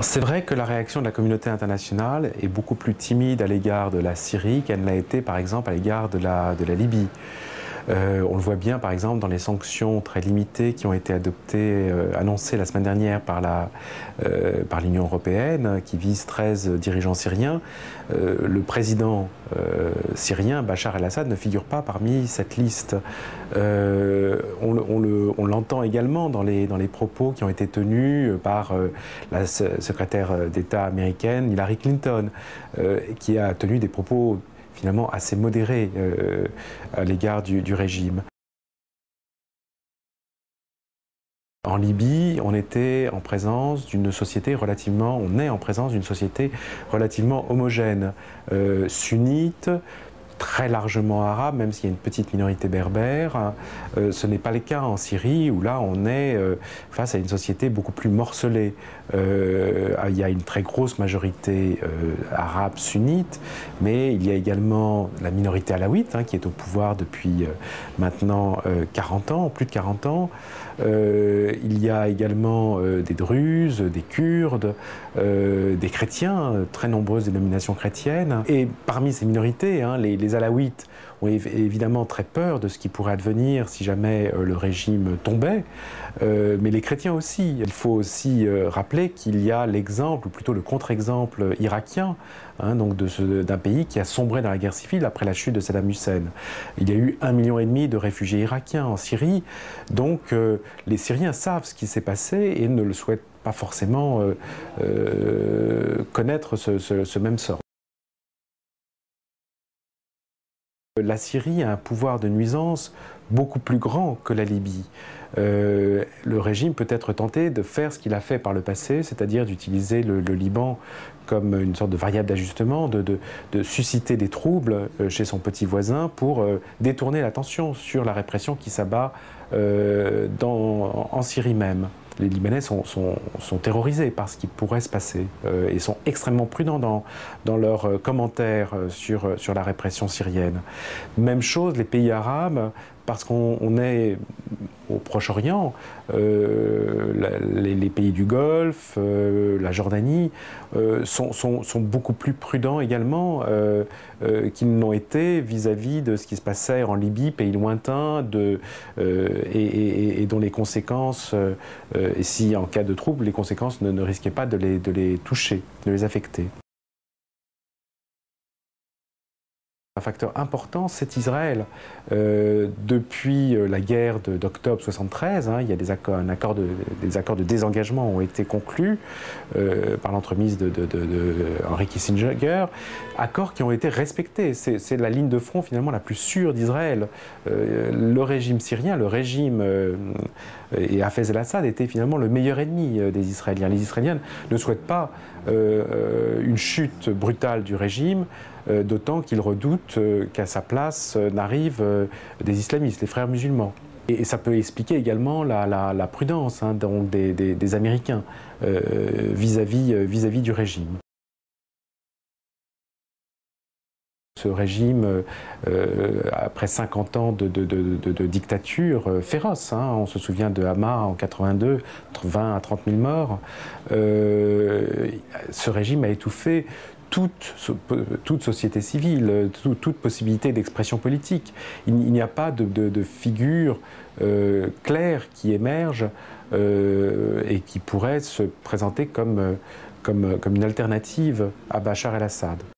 C'est vrai que la réaction de la communauté internationale est beaucoup plus timide à l'égard de la Syrie qu'elle ne l'a été par exemple à l'égard de la Libye. On le voit bien par exemple dans les sanctions très limitées qui ont été adoptées, annoncées la semaine dernière par l'Union européenne, qui visent 13 dirigeants syriens. Le président syrien, Bachar el-Assad, ne figure pas parmi cette liste. On l'entend également dans les propos qui ont été tenus par la secrétaire d'État américaine Hillary Clinton, qui a tenu des propos finalement assez modéré à l'égard du régime. En Libye, on est en présence d'une société relativement homogène, sunnite, très largement arabe, même s'il y a une petite minorité berbère. Ce n'est pas le cas en Syrie, où là on est face à une société beaucoup plus morcelée. Il y a une très grosse majorité arabe sunnite, mais il y a également la minorité alaouite, qui est au pouvoir depuis maintenant 40 ans, plus de 40 ans. Il y a également des Druzes, des Kurdes, des chrétiens, très nombreuses dénominations chrétiennes. Et parmi ces minorités, les alaouites ont évidemment très peur de ce qui pourrait advenir si jamais le régime tombait, mais les chrétiens aussi. Il faut aussi rappeler qu'il y a l'exemple, ou plutôt le contre-exemple irakien, donc d'un pays qui a sombré dans la guerre civile après la chute de Saddam Hussein. Il y a eu 1,5 million de réfugiés irakiens en Syrie, donc les Syriens savent ce qui s'est passé et ne le souhaitent pas forcément connaître ce même sort. La Syrie a un pouvoir de nuisance beaucoup plus grand que la Libye. Le régime peut être tenté de faire ce qu'il a fait par le passé, c'est-à-dire d'utiliser le Liban comme une sorte de variable d'ajustement, de susciter des troubles chez son petit voisin pour détourner l'attention sur la répression qui s'abat en Syrie même. Les Libanais sont terrorisés par ce qui pourrait se passer et sont extrêmement prudents dans leurs commentaires sur la répression syrienne. Même chose, les pays arabes, parce qu'on est au Proche-Orient, les pays du Golfe, la Jordanie, sont beaucoup plus prudents également qu'ils n'ont été vis-à-vis de ce qui se passait en Libye, pays lointain, et dont les conséquences, et si en cas de trouble, les conséquences ne risquaient pas de les toucher, de les affecter. Un facteur important, c'est Israël. Depuis la guerre d'octobre 1973, il y a des accords de désengagement ont été conclus par l'entremise de Henry Kissinger, accords qui ont été respectés. C'est la ligne de front finalement la plus sûre d'Israël. Le régime syrien, et Hafez el-Assad était finalement le meilleur ennemi des Israéliens. Les Israéliens ne souhaitent pas une chute brutale du régime, d'autant qu'ils redoutent qu'à sa place n'arrivent des islamistes, les frères musulmans. Et ça peut expliquer également la prudence donc des Américains vis-à-vis du régime. Ce régime, après 50 ans de dictature féroce, on se souvient de Hama en 82, 20 à 30 000 morts, ce régime a étouffé toute société civile, toute possibilité d'expression politique. Il n'y a pas de figure claire qui émerge et qui pourrait se présenter comme une alternative à Bachar el-Assad.